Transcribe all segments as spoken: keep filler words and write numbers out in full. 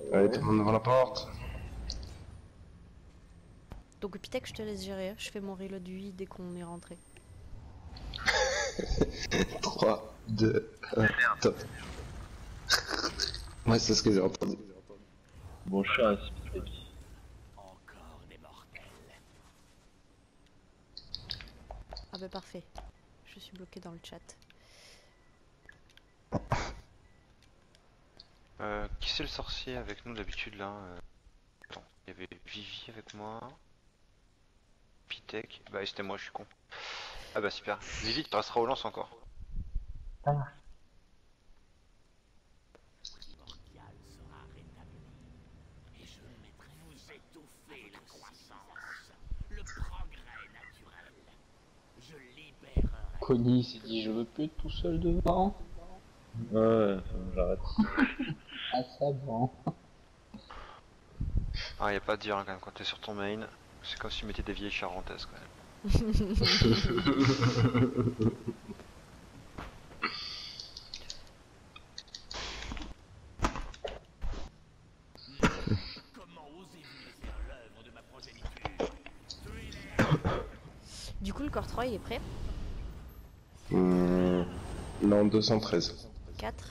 Allez, tout le monde devant la porte. Donc Pitek, je te laisse gérer, je fais mon reload huit dès qu'on est rentré. trois, deux, un, top. Ouais, c'est ce que j'ai entendu. Bon chat, c'est Encore des mortels. Ah bah parfait, je suis bloqué dans le chat. Euh, qui c'est le sorcier avec nous d'habitude là euh... Attends, il y avait Vivi avec moi. Pitek, bah c'était moi, je suis con. Ah bah super, Vivi tu passeras au lance encore. Primordial sera rétabli. Et je ne mettrai vous étouffer la croissance, le progrès naturel. Je libérerai. Connie s'est dit je veux plus être tout seul devant. Ouais, j'arrête. Ah ça bon. Ah, y a pas de dire hein, quand même, quand t'es sur ton main, c'est comme si tu mettais des vieilles charentaises quand même. Comment osez-vous laisser l'œuvre de ma progéniture? Du coup, le corps trois il est prêt. Mmh, non, deux cent treize. quatre.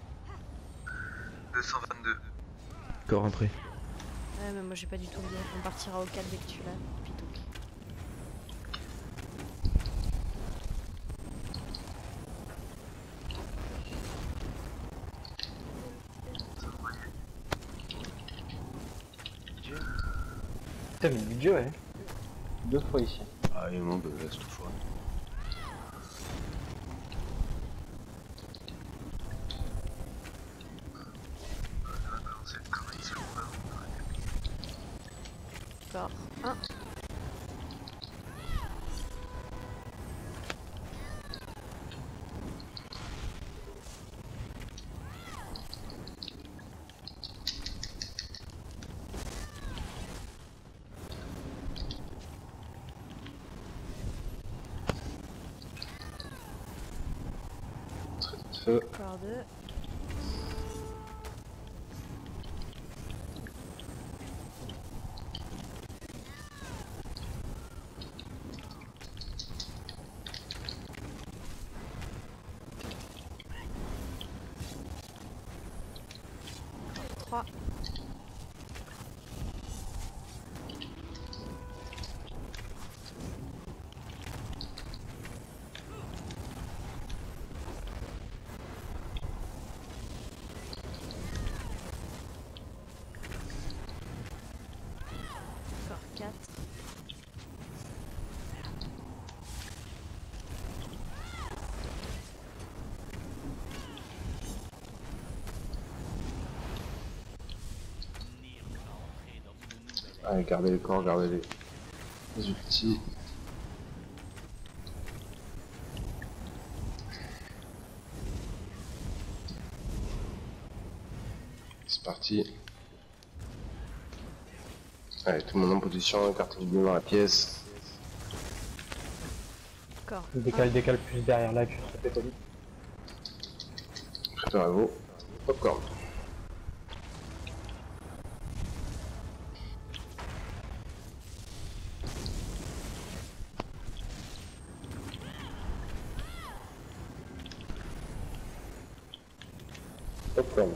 deux cent vingt-deux. Encore un prêt. Ouais, mais moi j'ai pas du tout bien. On partira au quatre dès que tu l'as. Puis donc. T'as mis le budget ouais. Deux fois ici. Ah, il manque de cette fois. Corps un. Feu. Corps deux. trois. Corps quatre. Allez, gardez les corps, gardez les, les ultis. C'est parti. Allez, tout le monde en position, carte bien dans la pièce. Corps Décale, décale plus derrière là, puis je te fais vite. Préparez-vous. Popcorn. Popcorn.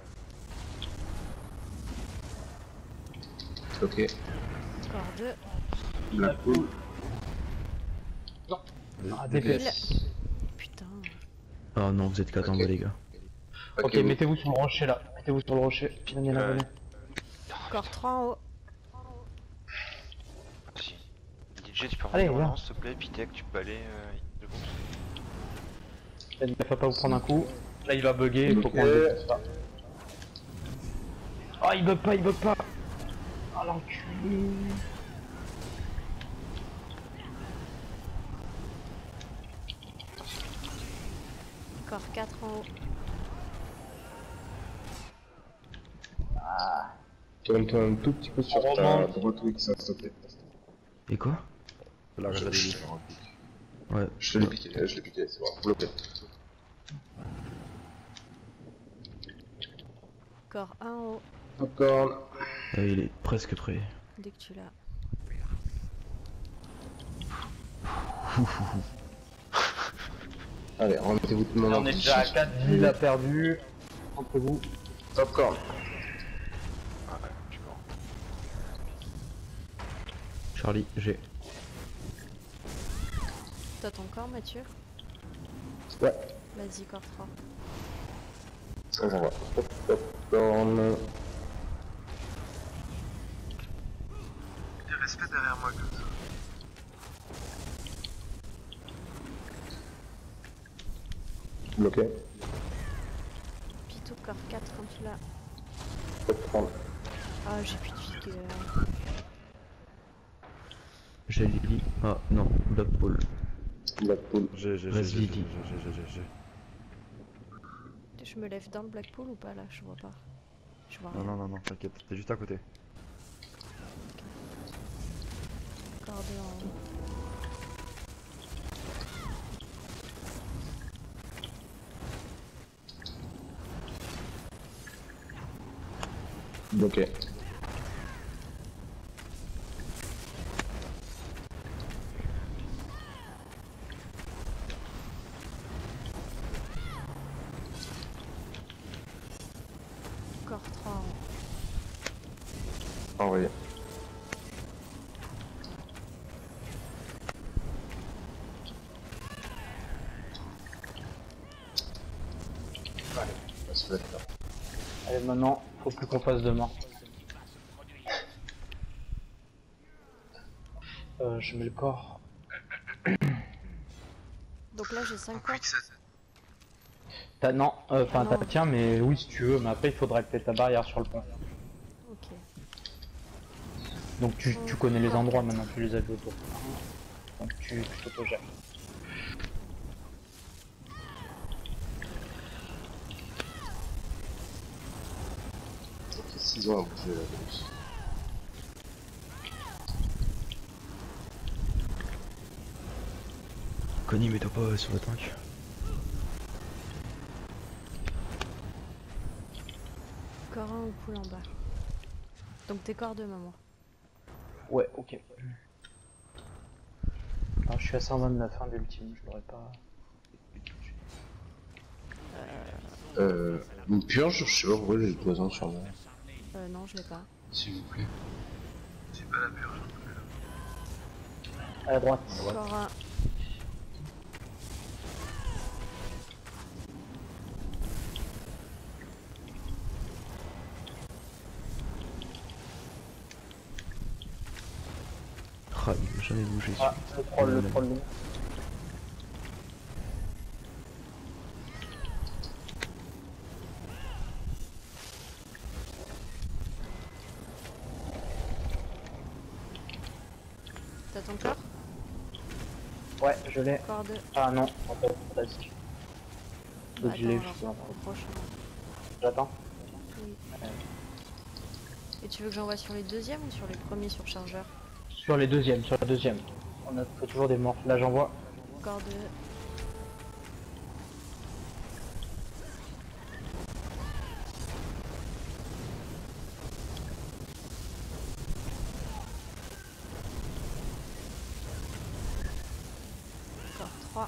Ok. Corps deux. Blackpool. Ah D P S. Putain. Oh non, vous êtes quatre en bas, les gars. Ok, Ok, mettez-vous sur le rocher là. Mettez-vous sur le rocher. Venez là, Euh, venez. Corps trois en haut. Si. D J, tu peux Allez, revenir au viens. lance s'il te plaît, Pitek, tu peux aller euh, de gauche. Faites gaffe à pas vous prendre un coup. Là il va bugger, il faut qu'on Ok. le défonce pas. Oh il bug pas, il bug pas. Oh l'enculé. Corps quatre en haut. tourne-toi un tout petit peu sur ta Heureusement. droite Wix, s'il te plaît. Et quoi? Là, je, je, Ouais. je te l'ai piqué, je l'ai piqué, c'est bon, bloqué. Corps un en haut. Popcorn. Euh, il est presque prêt. Dès que tu l'as. Allez, remettez-vous tout le monde en On est déjà à position. quatre villes à perdu. Entre vous. Popcorn. Ah ouais, je suis mort. Charlie, j'ai. T'as ton corps, Mathieu? Ouais. Vas-y, corps trois. Ça j'envoie. Pop, Popcorn. Il reste derrière moi comme ça. Bloqué. Pitou, corps quatre quand tu l'as. Popcorn. Ah, j'ai plus de vigueur. J'ai Lily. Ah non, Blackpool. Blackpool. J'ai, j'ai, j'ai, Vas-y, j'ai, Lily. j'ai, j'ai, j'ai, j'ai. Je me lève dans le Blackpool ou pas là? Je vois pas. Je vois Non, rien. non, non, non, t'inquiète, t'es juste à côté. Corps deux en haut. Bloqué. Corps trois en haut. Envoyé. Allez, on va se mettre là. Allez, maintenant, faut plus qu'on fasse de mort. Euh, je mets le corps. Donc là, j'ai cinq En corps. quick set. T'as, non, enfin, Ah non. t'as tiens, mais oui, si tu veux, mais après, il faudra que t'aies ta barrière sur le pont. Ok. Donc, tu, tu connais les endroits maintenant, tu les as vus autour. Donc, tu tu t'autogères. Ok, six ans à bouger la grosse. Connie, mets-toi pas sur le tank. Corps un ou poule en bas. Donc t'es corps deux, maman. Ouais, ok. Alors, je suis à cent vingt-neuf, hein, d'ultime, je l'aurais pas... Euh, une purge, je sais pas pourquoi j'ai le poison sur moi. Euh, non, je l'ai pas. S'il vous plaît. C'est pas la purge. À la droite. Corps un. Ah, il veut jamais bouger. Ah, le troll, le troll. le- T'as ton corps? Ouais, je l'ai. Corps deux. Ah non, en fait, vas-y. Donc, je l'ai Attends, alors, justement. au prochain. J'attends. Oui. Et tu veux que j'envoie sur les deuxièmes ou sur les premiers surchargeurs? Sur les deuxièmes, sur la deuxième. On a fait toujours des morts. Là, j'envoie. Corps deux. Corps trois.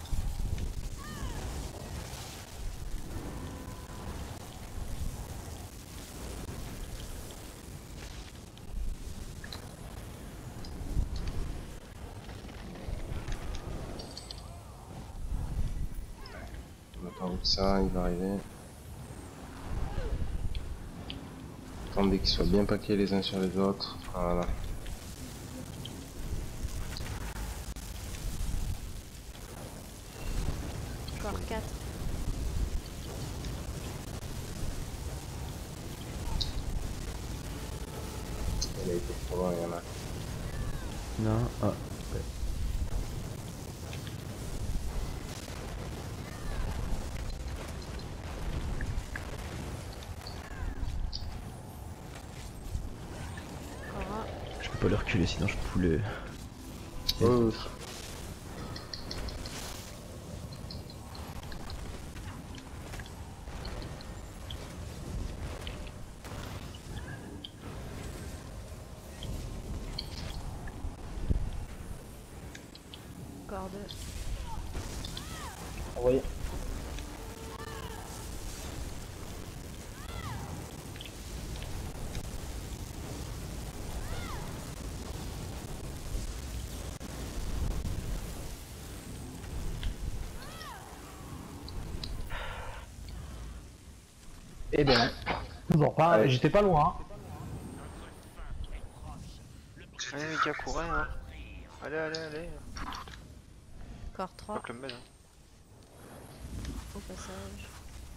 On attend que ça, il va arriver. Attendez qu'ils soient bien paqués les uns sur les autres. Voilà. Corps quatre. Il a été trop loin, il y en a. Non, ah. Ouais. Corps un. Je peux pas le reculer sinon je poulais. Oh, Corps deux. Envoyé. Eh ben, toujours pas, Ouais. j'étais pas loin. Allez les gars, courez hein. Allez, allez, allez. Corps trois. Pas le med, hein. Au passage.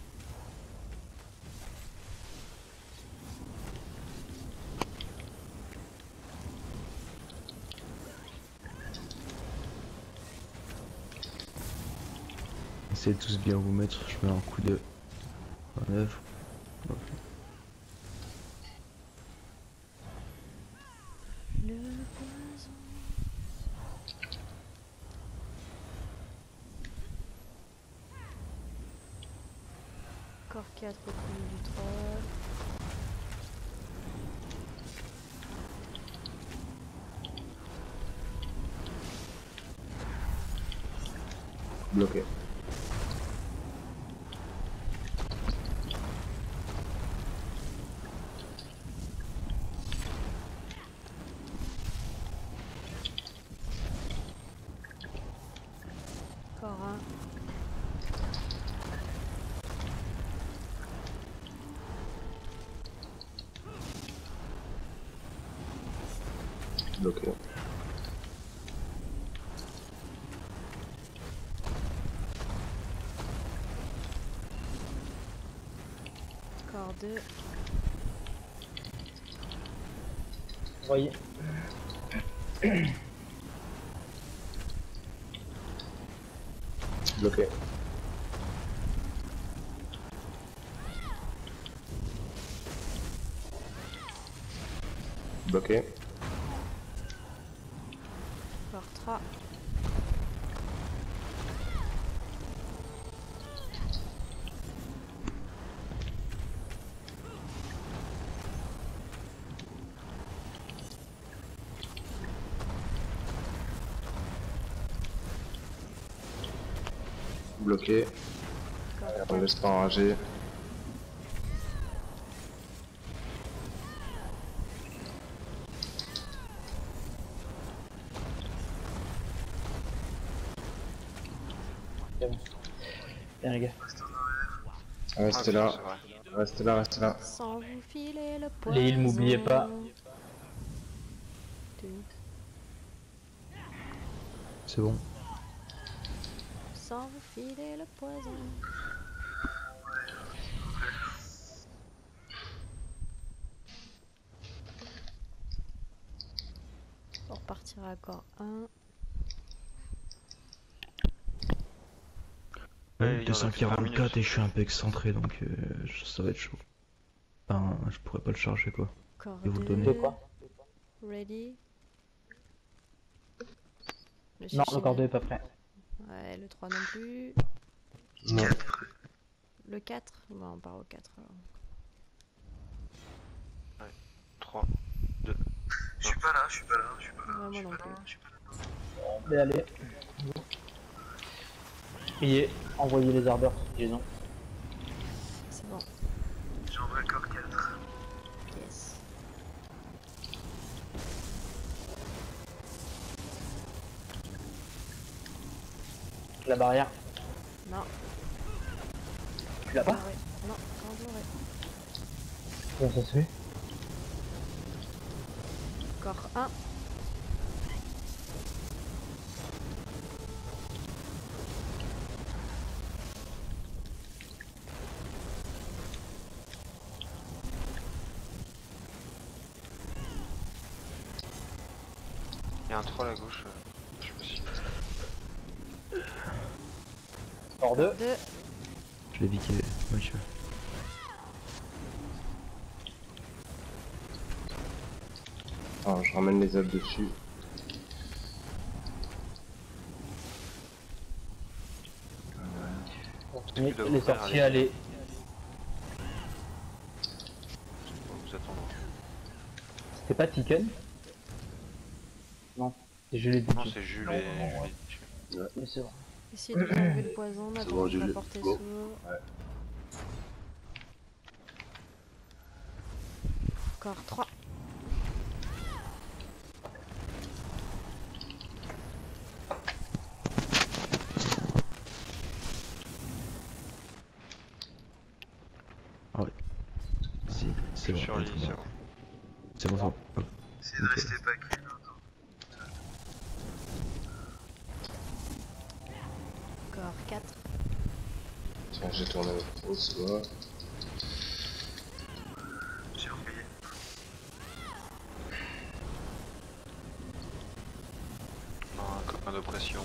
Essayez de tous bien vous mettre, je mets un coup de manœuvre. Le poison. Corps quatre au premier du troll. Bloqué. Corps un. Bloqué. Corps deux. Envoyé. Bloqué. Bloqué. Corps trois. Bloqué. Corps On quatre. laisse pas enrager. Bien les gars. Restez Ah, là. c'est vrai. Restez là, restez là. Sans vous filer le poison. Les îles, m'oubliez pas. Tout. C'est bon. Sans vous filer le poison. On repartira à corps un. Ouais, il y en a deux cent fait vingt minutes. quarante-quatre et je suis un peu excentré donc euh, je- ça va être chaud. Enfin, je pourrais pas le charger quoi. Corps Et vous le deux. donnez. De quoi? Ready. Le Non, le Shishina. corps deux est pas prêt. Ouais, le trois non plus. Non. Le quatre. Bon, on part au quatre alors. trois, deux. Je suis pas là, je suis pas là, je suis pas là. Ouais, moi je suis non pas plus. là, je suis pas là. Mais allez. Y est, envoyez les ardeurs, disons. C'est bon. J'envoie le corps quatre. Yes. La barrière. Non. Tu l'as pas? Doré. Non, corps doré. Comment ça se fait? Corps un. Il y a un troll à gauche. euh, Je sais pas si. Corps deux. deux. Je l'ai viqué, monsieur. Alors, je ramène les œufs dessus. Mais doit les ouvrir, sorciers, allez. allez. On va vous attendre. C'est pas Tiken? Non, c'est Jules et Non, Dicky. c'est Jules et. Jules et- Mais c'est bon. Essayez de lui enlever le poison, C'est attends, bon, je j'ai vais vu. porter Bon. sous. Ouais. Encore trois. Ah ouais. Si, c'est Je bon. suis sur elle lit, est c'est morte. bon. C'est bon, c'est bon. Hop. Essayez de rester pas kill. Encore quatre. Tiens, j'ai tourné avec trop, c'est bon. J'ai oublié. Non, un copain d'oppression.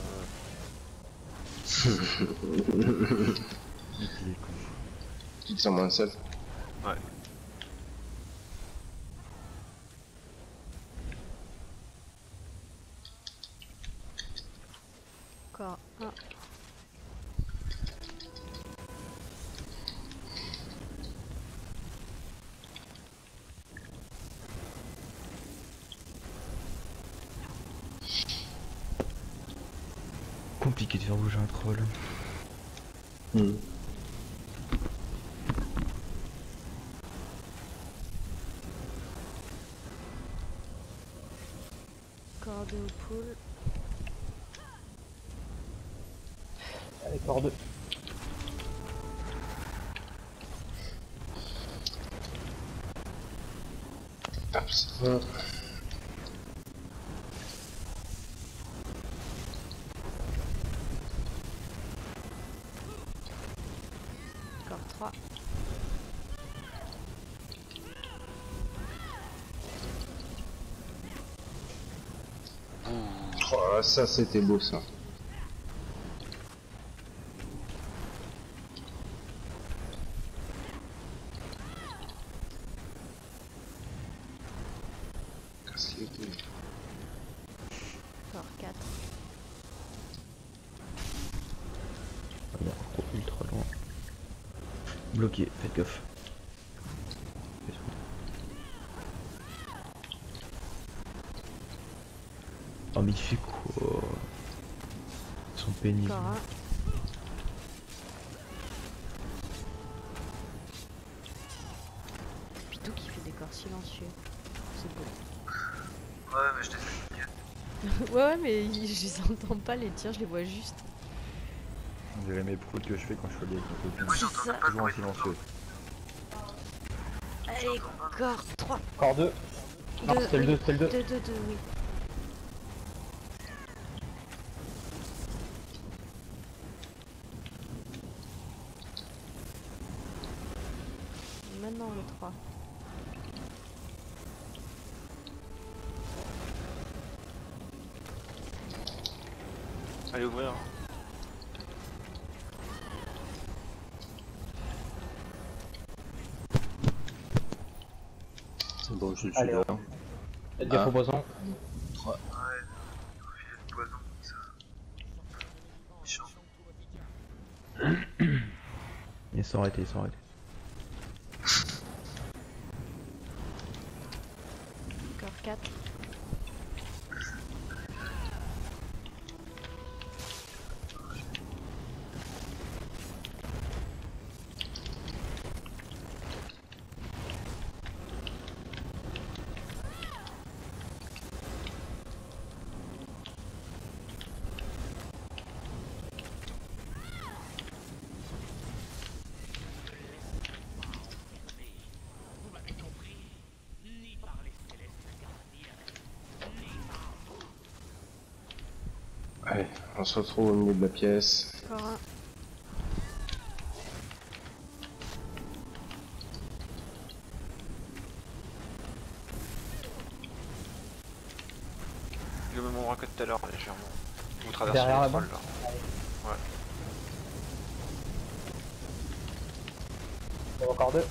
Il est con. Petite cent moins sept. Ouais. Encore un. Compliqué de faire bouger un troll. Mmh. Encore deux aux poules. Allez, corps deux. Tape ça. Encore trois. Oh, ça c'était beau ça. Casse les couilles. Encore quatre. Ah non, trop ultra loin. Bloqué, faites gaffe. Oh mais il fait quoi? Ils sont pénibles. Encore un. Pitou qui fait des corps silencieux. C'est beau. Ouais, mais je t'ai fait. ouais, ouais, mais je les entends pas les tirs, je les vois juste. On dirait mes proutes que je fais quand je fais des copines. Moi j'entends ça. pas le Toujours en bruit. silencieux. Allez, encore trois. Corps deux. Non, Deux, c'était le oui. deux, c'était le deux. Deux, deux, deux, oui. Maintenant le trois. Allez ouvrir. C'est bon, je le Allez, suis là. Faites gaffe Ah. au poison. Ouais, il faut filer le poison comme ça. Chiant. Ils sont arrêtés, ils sont arrêtés. Encore quatre. Vous m'avez compris? Ni par les célestes gardiens, ni par Allez, on se retrouve au milieu de la pièce. Encore un. Le même endroit que tout à l'heure, légèrement. Vous traversez Derrière les la trolls là. Encore deux.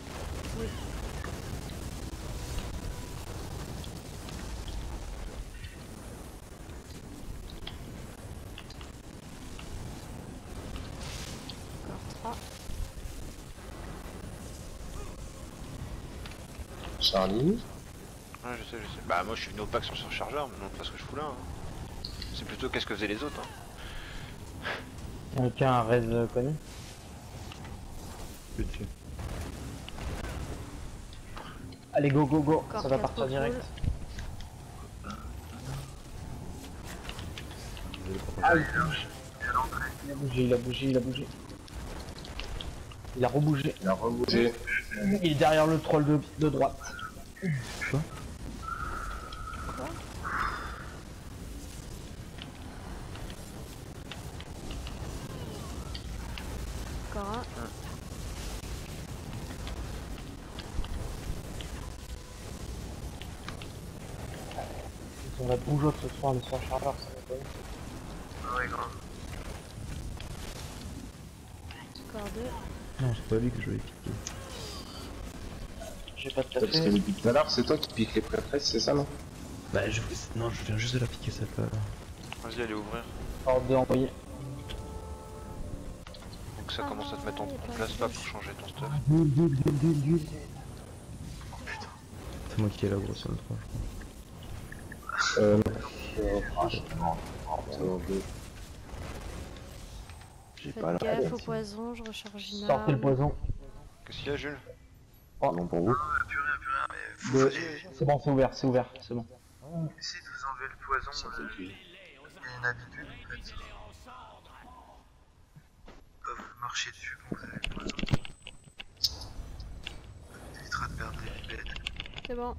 Encore trois. Charlie. Ouais, je sais, je sais. Bah, moi je suis venu au pack sur le surchargeur, mais non, pas ce que je fous là. hein. C'est plutôt qu'est-ce que faisaient les autres. Hein. Quelqu'un a raise euh, connu. Je suis dessus. Allez, go, go, go. Encore Ça va quatre partir au direct. pool. Désolé pour Ah, pas- il bouge. Il a bougé, il a bougé, il a bougé. Il a rebougé. Il a rebougé. Il est derrière le troll de, de droite. Quoi? Encore un. On va bouger ce soir, le soir chargeur, ça va pas. Ah ouais, grave. Encore deux. Non, c'est pas lui que je vais piquer. J'ai pas de Parce que taffé. depuis tout à l'heure, c'est toi qui piques les prêtresses, c'est ça, non? Bah, je... non, je viens juste de la piquer celle-là. là. Vas-y, allez ouvrir. Ordre de envoyer. Donc ça commence à te mettre en, en place là pour changer ton stuff. C'est moi qui ai la grosse sur le trois, je crois. Euh, non. Franchement, deux. J'ai pas Faites la gaffe au poison, je recharge une Sortez le arme. poison. Qu'est-ce qu'il y a, Jules? Non pour vous. Ah, plus rien, plus rien, mais vous De- faisiez- C'est bon, c'est ouvert, c'est ouvert, c'est bon. essayez de vous enlever le poison. Ça euh, fait plus. Il y a une habitude en fait. Pas vous marcher dessus quand vous avez le poison. Ça vous évitera de perdre des bêtes. C'est bon.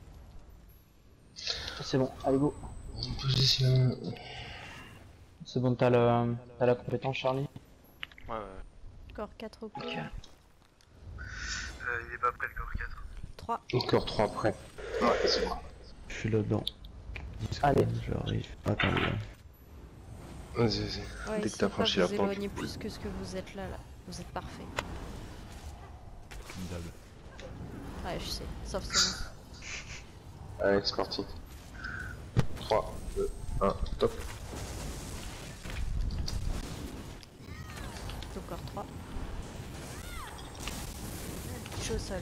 C'est bon, allez go. En position. C'est bon, t'as le... t'as la compétence, Charlie. Ouais, ouais. Encore quatre au pool. Euh, il est pas prêt le corps quatre. trois. Encore trois après. Ouais, c'est bon. Je suis là-dedans. dix Allez. secondes, j'arrive. Attendez. là. Vas-y, vas-y. Ouais, Dès que essayez t'as pas franchi de la vous porte. éloigner plus que ce que vous êtes là, là. Vous êtes parfait. Une dalle. Ouais, je sais. Sauf ce Allez, c'est parti. trois, deux, un, top. Encore trois. Je suis au sol.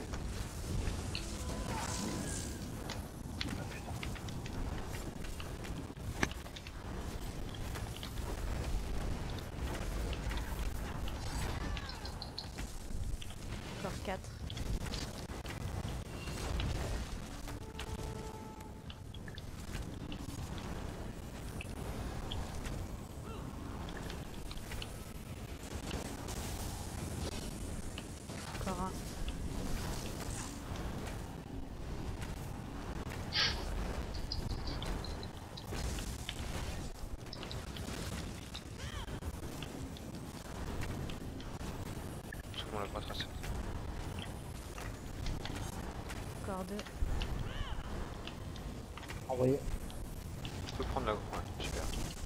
Encore quatre. Encore un. Parce qu'on l'a pas tracé. Encore deux. Envoyé. Tu peux prendre la... Ouais, super.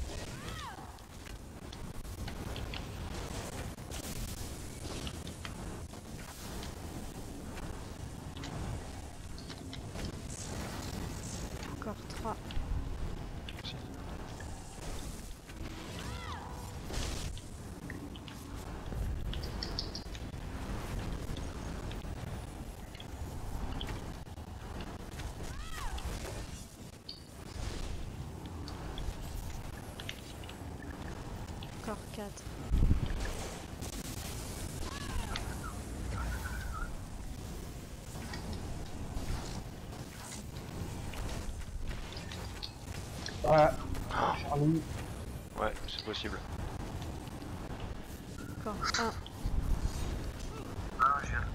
Encore trois. Merci. Encore quatre. Ouais. Charlie. Ouais, c'est possible. Encore un. Ah, je viens.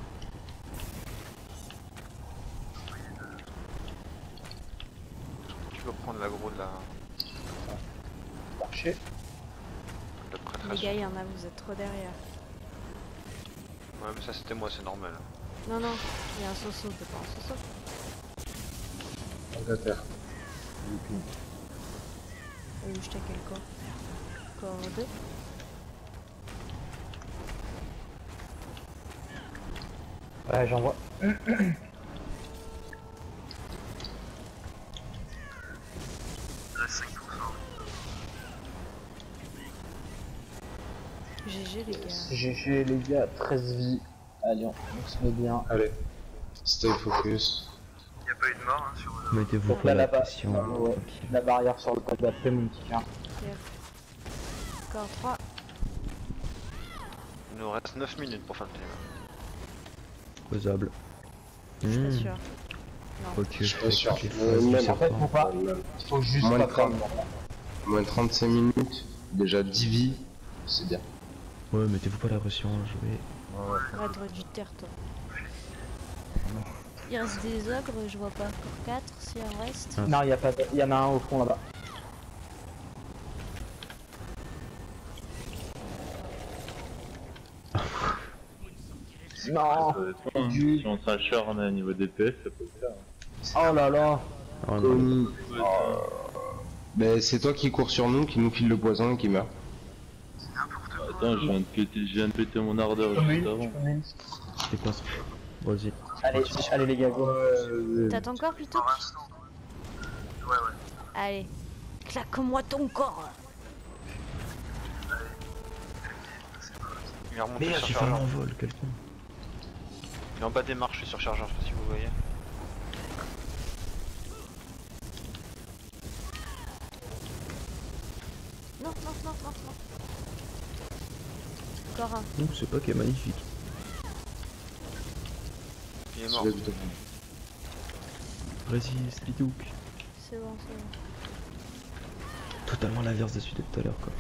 Tu peux prendre l'aggro de la... Marché. de la Les prêtresse. gars, il y en a, vous êtes trop derrière. Ouais, mais ça c'était moi, c'est normal. Non, non, il y a un soso, t'es pas un soso. Angleterre. Et je t'ai quel corps. Encore deux. Ouais, j'envoie. Il reste cinq pour cent. G G les gars. G G les gars, treize vies. Allez, on, on se met bien. Allez. Stay focus. Il n'y a pas eu de mort hein, sur le. Mettez-vous Donc pas là, la là-bas, pression. ouais, la barrière sur le tas d'après, mon petit cœur. Encore trois. Il nous reste neuf minutes pour faire le timer. Faisable. Je suis pas Hmm. sûr. Non. Ok, Je suis pas sûr. ok, Euh, vas-y, même- je sais En fait, pas. faut pas. Il faut juste Moins pas de faire trente. le Moins de trente-cinq minutes, déjà dix vies, c'est bien. Ouais, mettez-vous pas la pression, jouez. Ouais, t'aurais dû te taire, toi. Il reste des ogres, je vois pas. Encore quatre, s'il en reste. Ah. Non, il y a pas. de- Il y en a un au fond là-bas. Non. Ça dépend, hein. Si on s'acharne à niveau D P S, ça peut le faire. Oh là là. Oh non. Comme- Ben, c'est toi qui cours sur nous, qui nous file le poison et qui meurt. Attends, je viens de péter, je viens de péter mon ardeur juste avant. C'est quoi ça? Vas-y. Allez, allez les gars, go. T'attends encore plutôt? Pour l'instant. Ouais, ouais. Allez. Claque-moi ton corps. Il est remonté Merde, sur j'ai fait un chargeur. envol, quelqu'un. Il est en bas des marches, je suis sur chargeur, je sais pas si vous voyez. Non, non, non, non, non. Encore un. Ouh, c'est pas qui est magnifique. Il est Je mort. l'ai vu devant. Résiste, Bidouk. C'est bon, c'est bon. Totalement l'inverse de celui de tout à l'heure, quoi.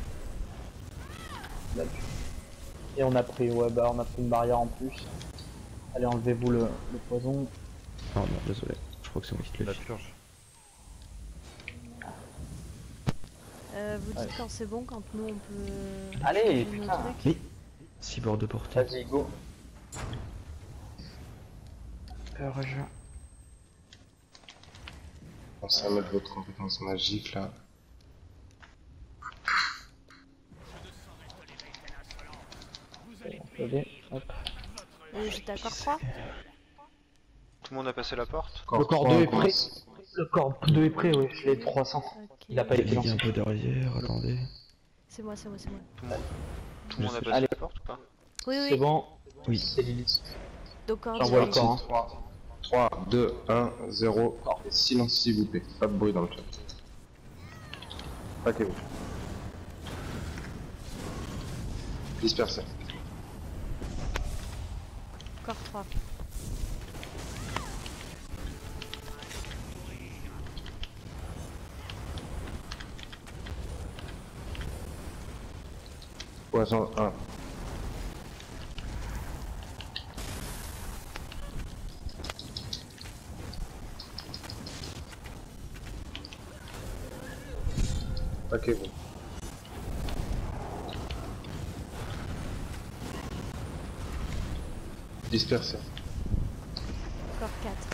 Et on a pris, ouais, bah on a pris une barrière en plus. Allez, enlevez-vous le, le poison. Oh non, désolé. Je crois que c'est moi qui te La l'ai fait. purge. Euh, vous dites Ouais. quand c'est bon, quand nous on peut. Allez, nos putain. trucs. Mais six bords de portée. Vas-y, go. Purge. Pensez à mettre votre compétence magique là. Allez, hop. Euh, J'étais à corps trois. Tout le monde a passé la porte? Le corps trois, deux on est prêt. commence. Le corps deux est prêt, oui, je l'ai trois cents. Ok. Il a pas Il été y a lancé. un peu derrière, attendez. C'est moi, c'est moi, c'est moi. Tout le monde, tout le Je monde a sais. passé Allez. la porte ou pas? Oui, C'est oui. bon, Oui. c'est Lilith. Donc corps J'envoie le direct. corps. Hein. trois, deux, un, zéro. Et silence s'il vous plaît. Pas de bruit dans le chat. Ok, vous. Dispersez. Corps trois. Poison un. Ok, vous. Dispersez. Corps quatre.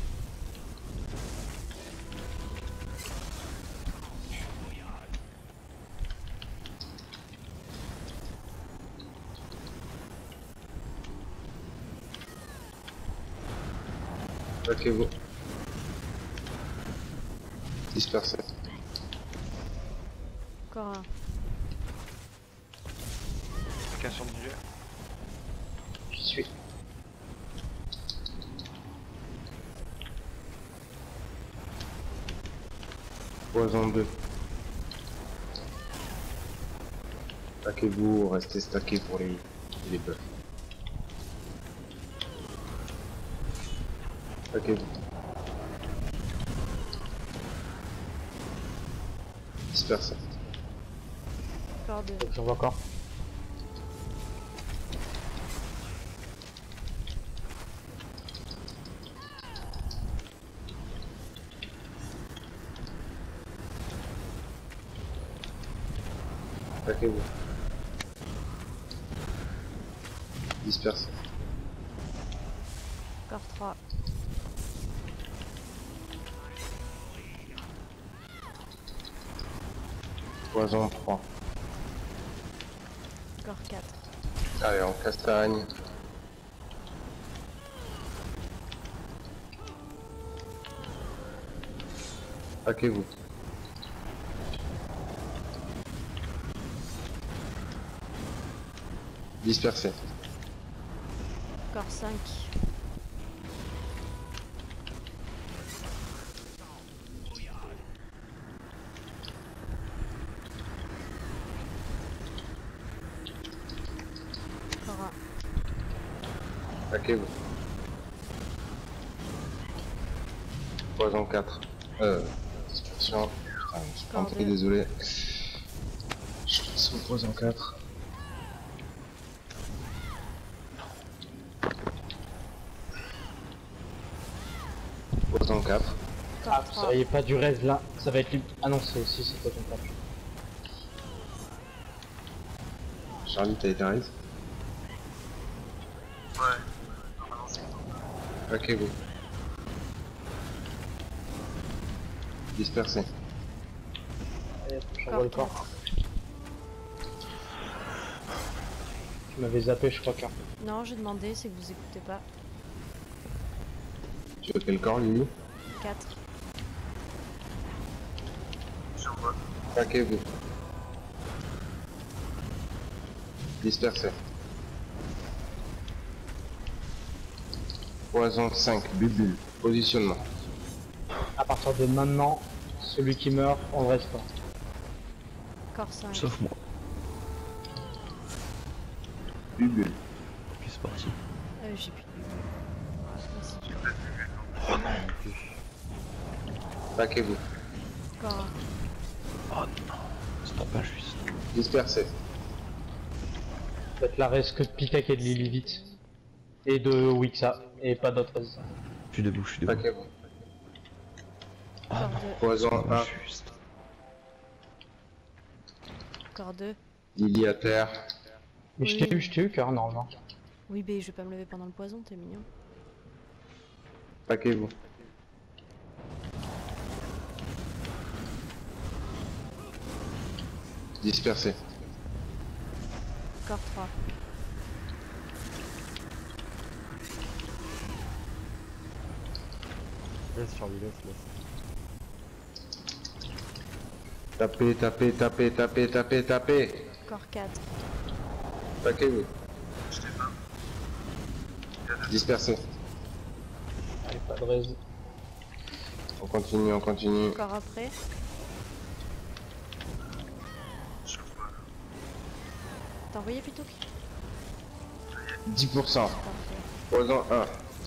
Ok, vous. Dispersez. Corps un. Quelqu'un sur le budget? J'y suis. Poison deux. Stackez-vous, restez stackés pour les, les buffs. Stackez-vous. Dispersez. Corps deux. J'envoie corps. Stackez-vous. Dispersez. Corps trois. Poison trois. Corps quatre. Allez, on castagne. Stackez-vous. Dispersez. Corps cinq. Paquez-vous. Poison quatre. Euh. Dispersion. Putain, je suis pas Corde. très désolé. Je passe au poison quatre. Poison quatre. Ah, Corde ça trois. y est, pas du rêve là, ça va être lui. Ah non, c'est si, c'est pas ton cas. Charlie, t'as été raise? Ouais. Normalement, c'est bon. Paquez-vous. Dispersez. Allez, j'envoie le Corde corps. Tu m'avais zappé, je crois, car. Non, j'ai demandé, c'est que vous écoutez pas. Tu veux quel corps, Lily? quatre. J'envoie. Paquez-vous. Dispersez. Poison cinq, bubule. Positionnement. À partir de maintenant, celui qui meurt, on reste pas. Corps cinq. Sauf moi. Bubule. Puis c'est parti. Euh, j'ai plus de bubule. Merci. Oh non plus. Paquez-vous. Corps Oh non. C'est trop pas juste. Dispersez. Peut-être la reste que de Pitek et de Lily vite. Et de Wixa. Et pas d'autres. Je suis debout, je suis debout. Paquez-vous. Ah Corps non. deux. Poison C'est pas un. juste. Corps deux. Lily à terre. Mais je Oui. t'ai eu, je t'ai eu, car normalement. Oui, mais je vais pas me lever pendant le poison, t'es mignon. Paquez-vous. Dispersez. Corps trois. Laisse Charlie, laisse, laisse. Tapez, tapez, tapez, tapez, tapez, tapez. Corps quatre. Paquez-vous. Je t'ai pas. Dispersez. Allez, pas de raison. On continue, on continue. Corps après. Je vois. T'as envoyé plutôt? dix pour cent. Parfait. Poison un.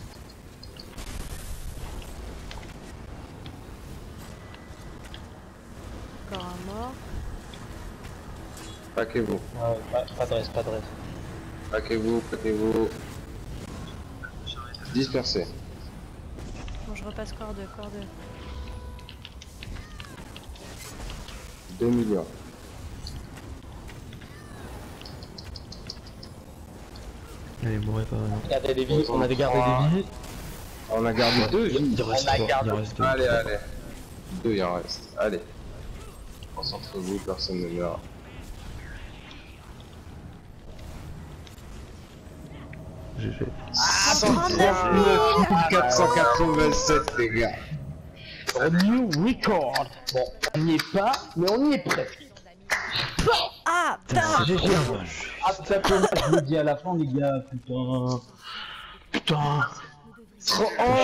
Corps un mort. Paquez-vous. Ouais, pas, pas de reste, pas de reste. Paquez-vous, paquez-vous. Dispersez. Bon, je repasse corps deux, corps deux. deux millions. Allez, mourrez pas maintenant. Regardez des vies, on avait gardé des vies. On a gardé deux vies. Il reste On a trois, gardé- il reste deux. Allez, allez. Deux, il en reste. Allez. Concentrez-vous, personne ne meurt. G G. trente-neuf quatre cent quatre-vingt-sept, les gars. New record. Bon, on n'y est pas, mais on y est presque. Ah, Putain, putain! c'est trop G G. dommage. Ah, ça peut je le dis à la fin, les gars, putain. Putain. D'accord.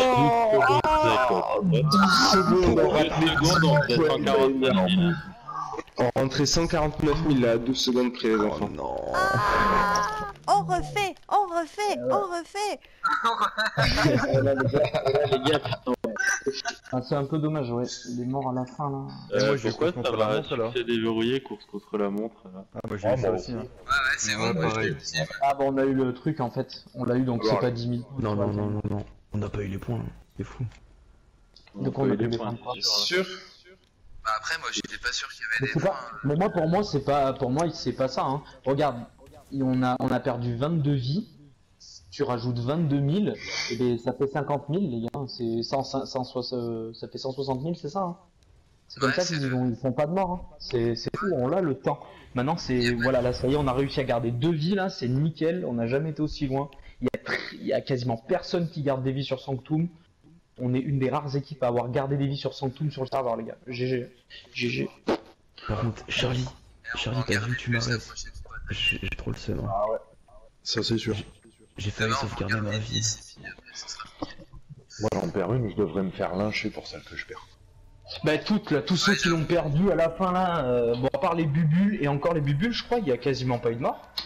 dix secondes, on Deux secondes, on fait cent quarante-neuf mille. On rentrait cent quarante-neuf mille à douze secondes près, les enfants. Non. Ah, on refait, on refait, on refait. Là, les gars, là, les gars, putain. Ah, c'est un peu dommage, ouais. Il est mort à la fin, là. Et moi, Euh, je vais pourquoi course ça contre la va montre, alors. succès déverrouillé, course contre la montre là. Ah bah j'ai eu ça aussi. Hein. Ouais, ouais, c'est bon, Ouais, moi, je pareil. l'ai aussi. Ah, bah, on a eu le truc, en fait. On l'a eu, donc c'est Voilà. pas dix mille. Non, non, non, non, non. On n'a pas eu les points. hein. C'est fou. Donc, peut on a y eu aller les points, points. c'est sûr. Sûr? Bah après, moi, j'étais pas sûr qu'il y Mais avait c'est des pas... points. Mais moi, pour moi, c'est pas... Pour moi, c'est pas ça, hein. Regarde, on a, on a perdu vingt-deux vies. Tu rajoutes vingt-deux mille, et ben, ça fait cinquante mille, les gars. C'est cent, cent, cent, soixante, ça fait cent soixante mille, c'est ça, hein. C'est comme Ouais, ça c'est qu'ils le- ont- ils font pas de mort, hein. C'est c'est fou, on a le temps. Maintenant, c'est... Voilà, là, ça y est, on a réussi à garder deux vies, là. C'est nickel, on n'a jamais été aussi loin. Il y a, tr- il y a quasiment personne qui garde des vies sur Sanctum. On est une des rares équipes à avoir gardé des vies sur Sanctum sur le serveur, les gars. G G. G G. Par contre, Charlie, Et on Charlie, va en t'as garder vu, tu plus la m'arrêtes. prochaine fois. J'ai j'ai trop le seum. hein. Ça, c'est sûr. J'ai Ça failli va, on va en sauvegarder garder ma une vie. vie, c'est fini, après, ça sera fini. Moi, j'en perds une, je devrais me faire lyncher pour celle que je perds. Bah toutes là, tous ceux qui l'ont perdu à la fin là, euh, bon à part les bubules, et encore les bubules je crois il y a quasiment pas eu de mort.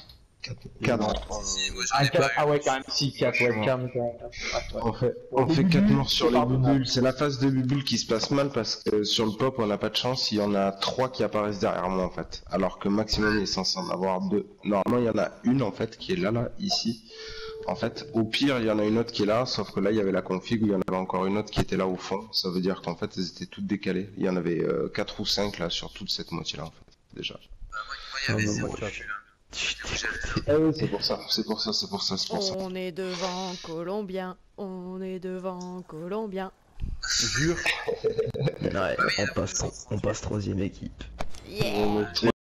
quatre. Si, moi j'en Ah, ai quatre- pas eu. ah ouais, quand même, si, quatre, ouais, Ouais. quand même, quand même. On fait, on fait quatre morts sur les bubules. C'est la phase de bubules qui se passe mal parce que sur le pop, on n'a pas de chance. Il y en a trois qui apparaissent derrière moi en fait. Alors que maximum, il est censé en avoir deux. Normalement, il y en a une en fait qui est là, là, ici. En fait, au pire, il y en a une autre qui est là, sauf que là, il y avait la config où il y en avait encore une autre qui était là au fond. Ça veut dire qu'en fait, elles étaient toutes décalées. Il y en avait euh, quatre ou cinq là sur toute cette moitié-là en fait, déjà. Bah, moi, moi, il y avait Ah, zéro moi, vue, hein. Eh oui, C'est pour ça, c'est pour ça, c'est pour ça, c'est pour ça. On est devant Colombien, on est devant Colombien. Jure. Ouais, on passe, on passe troisième équipe. Yeah! On était